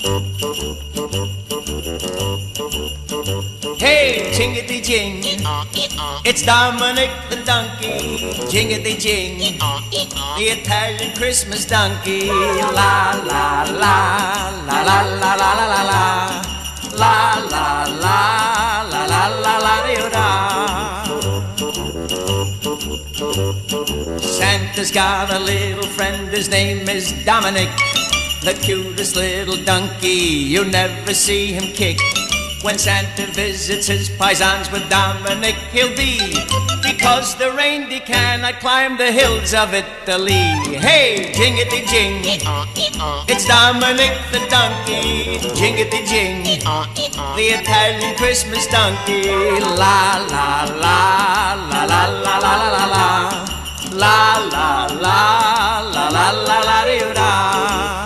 Hey, jingity-jing, it's Dominic the donkey. Jingity-jing, the Italian Christmas donkey. La la la la la la la la la la la la la la la la la da. Santa's got a little friend, his name is Dominic, the cutest little donkey. You never see him kick. When Santa visits his paisans with Dominic, he'll be, because the reindeer cannot climb the hills of Italy. Hey, jingity-jing, it's Dominic the donkey. Jingity-jing, the Italian Christmas donkey. La la la la la la la la la la la la la la la la da.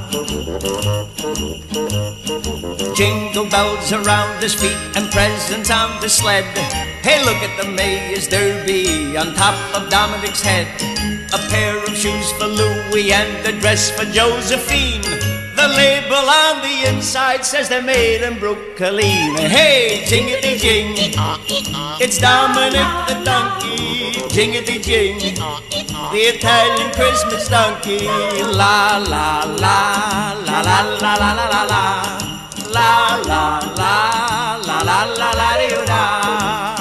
Jingle bells around his feet and presents on the sled. Hey, look at the Mayor's Derby on top of Dominic's head. A pair of shoes for Louis and a dress for Josephine. The label on the inside says they're made in Brooklyn. Hey, jingity-jing, it's Dominic the donkey. Jingity-jing, the Italian Christmas donkey. La la la la la la la la la la la la la la la la la da.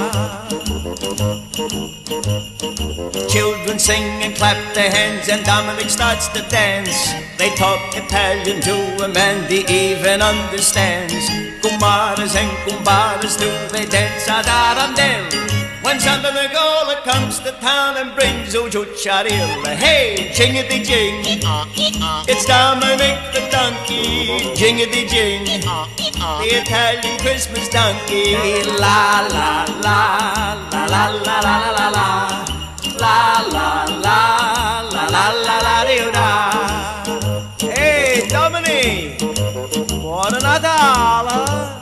Children sing and clap their hands and Dominic starts to dance. They talk Italian to him and he even understands. Kumaras and kumbaras do they dance ad arandel. When Santa Nicola comes to town and brings Ujucharil. Hey, jingity-jing, it's Dominic the donkey. Jingity-jing, the Italian Christmas donkey. La la la la la la la la la la la la la la la la da. Hey, Dominic, buon Natale.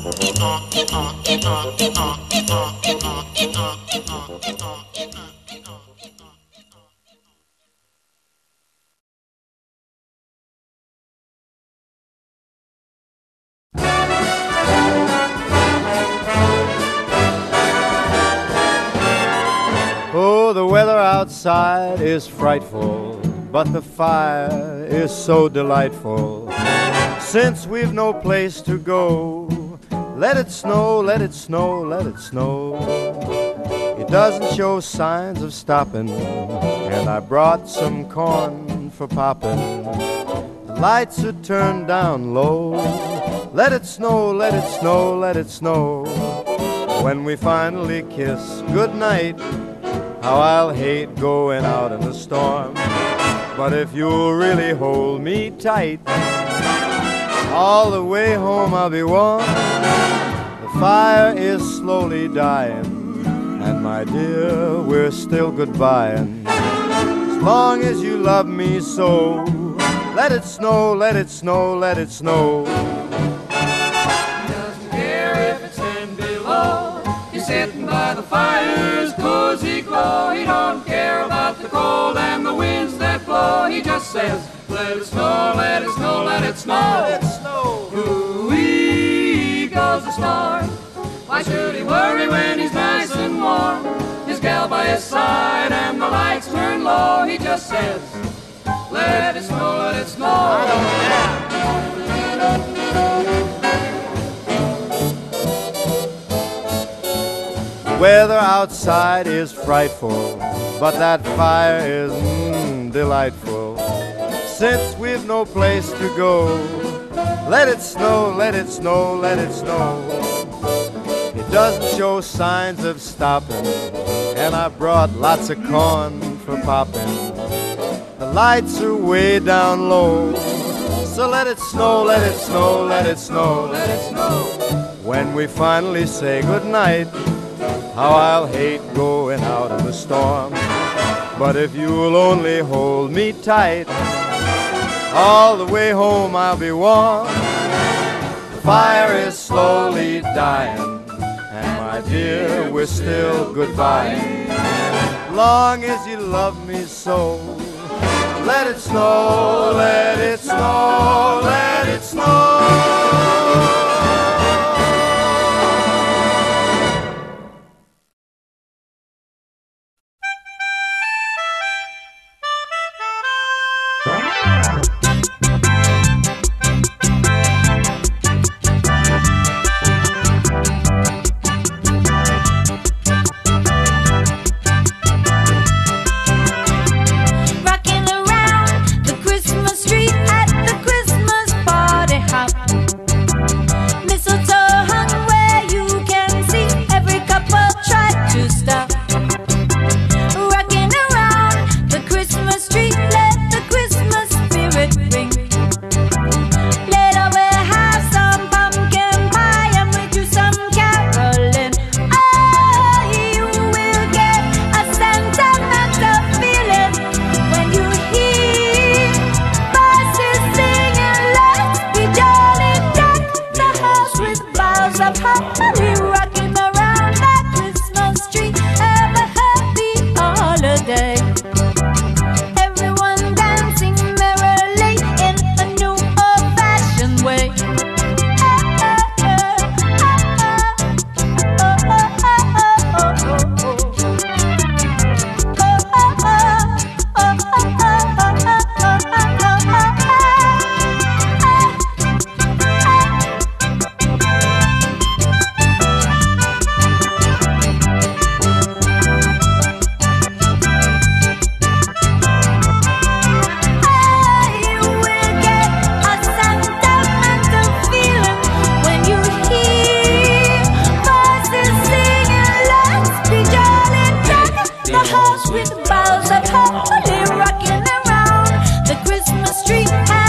Oh, the weather outside is frightful, but the fire is so delightful. Since we've no place to go, let it snow, let it snow, let it snow. It doesn't show signs of stopping, and I brought some corn for popping. The lights are turned down low. Let it snow, let it snow, let it snow. When we finally kiss goodnight, how I'll hate going out in the storm. But if you'll really hold me tight, all the way home I'll be warm. The fire is slowly dying, and my dear, we're still goodbying. As long as you love me so, let it snow, let it snow, let it snow. He doesn't care if it's 10 below. He's sitting by the fire's cozy glow. He don't care about the cold and the winds that blow. He just says, let it snow, let it snow, let it snow. Let it snow. Ooh-wee goes the star. Why should he worry when he's nice and warm? His gal by his side and the lights turn low. He just says, let it snow, let it snow. I don't care. The weather outside is frightful, but that fire is delightful. Since we've no place to go, let it snow, let it snow, let it snow. It doesn't show signs of stopping, and I brought lots of corn for popping. The lights are way down low, so let it snow, let it snow, let it snow, let it snow. When we finally say goodnight, how I'll hate going out in the storm. But if you'll only hold me tight, all the way home I'll be warm. The fire is slowly dying, and my dear, we're still goodbye. Long as you love me so, let it snow, let it snow, let it snow. with boughs of holly rocking around the Christmas tree.